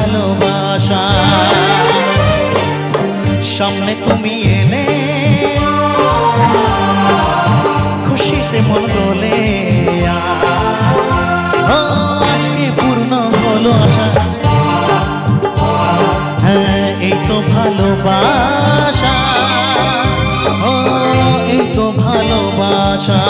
ভালোবাসা। সামনে তুমি এলে খুশিতে মন দোলে, আজকে পূর্ণ হলো আশা। হ্যাঁ এই তো ভালোবাসা, ও এই তো ভালোবাসা।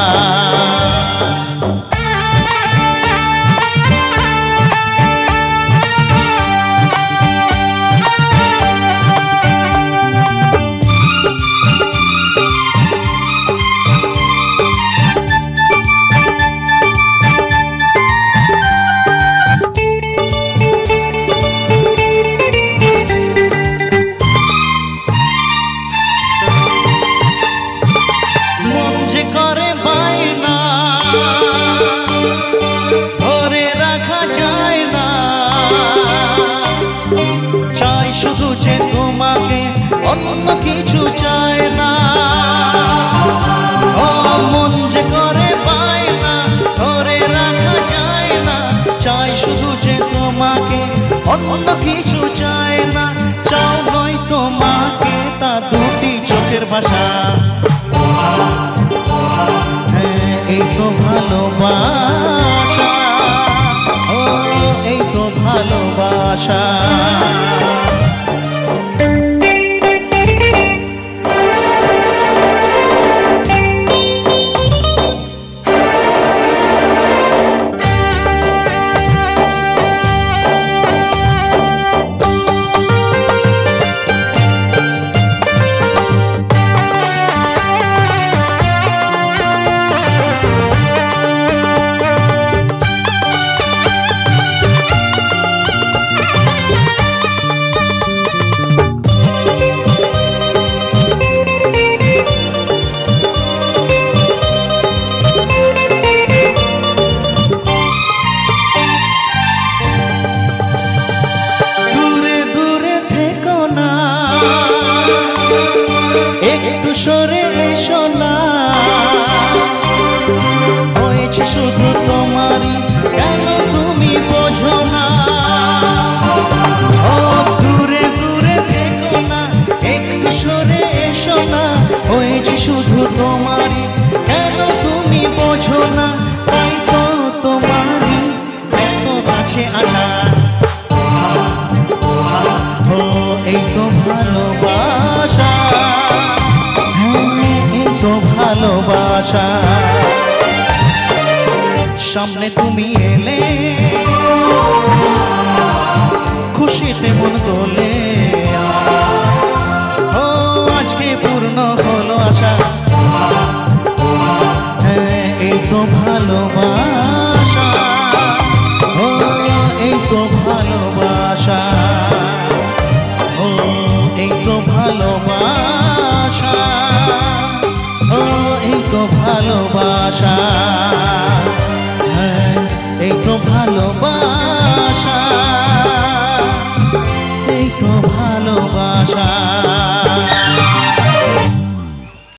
করে বায়না ধরে রাখা যায় না, চাই শুধু যে তোমাকে, অন্য কিছু চায় না। ও মন যে করে বায়না ধরে রাখা যায় না, চাই শুধু যে তোমাকে, অন্য কিছু চায় না। চাও নয় তোমাকে, তা দুটি চোখের ভাষা। এই তো ভালোবাসা, ও এই তো ভালোবাসা। একটু সরে এসো না, হয়েছে শুধু তোমারই, কেন তুমি বোঝো না। ও দূরে দূরে থেকো না, একটু সরে এসো না, হয়েছে শুধু তোমারই, কেন তুমি বোঝো না। তাই তো তোমারই এত কাছে আসা, ও এই তো ভালোবাসা, এই তো ভালোবাসা। সামনে তুমি এলে খুশিতে মন তোলে, ও আজকে পূর্ণ হলো আশা। এই তো ভালোবাসা, ও এই তো ভালোবাসা, ও এই তো ভালোবাসা, ও এই তো ভালোবাসা। এই তো ভালোবাসা, এই তো ভালোবাসা।